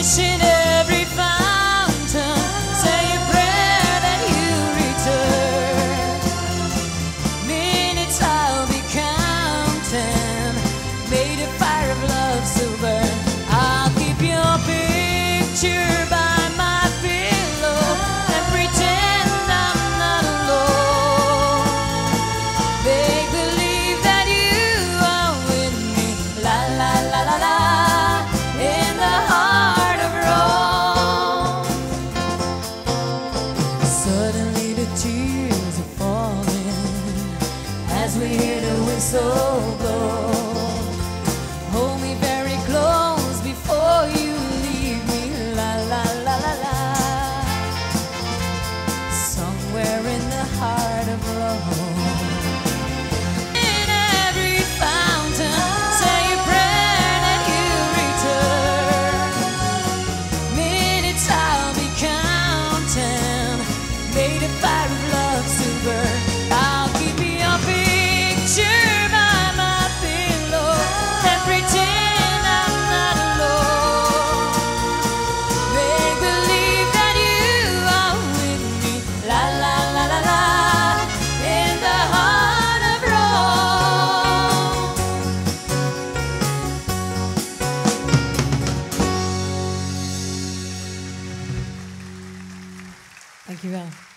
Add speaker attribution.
Speaker 1: wish in every fountain, say a prayer that you return. Minutes I'll be counting, made a fire of love so burn. I'll keep your picture by my pillow and pretend I'm not alone. Make believe that you are with me, la la la la la, in the heart of Rome. Suddenly the tears are falling as we hear the whistle blow. Hold me very close before you leave me, la la la la la. Somewhere in the heart of Rome. In every fountain, say a prayer that you return. Minutes I'll be counting, made a fire of love to burn. I'll keep your picture by my pillow and pretend I'm not alone. Make believe that you are with me, la la la la la, in the heart of Rome. Dankjewel.